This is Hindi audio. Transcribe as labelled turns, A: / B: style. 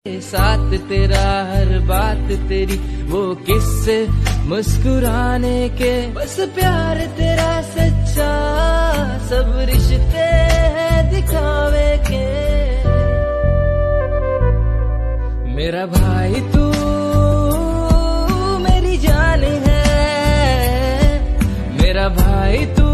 A: साथ तेरा हर बात तेरी वो किस्से मुस्कुराने के, बस प्यार तेरा सच्चा सब रिश्ते हैं दिखावे के। मेरा भाई तू मेरी जान है, मेरा भाई तू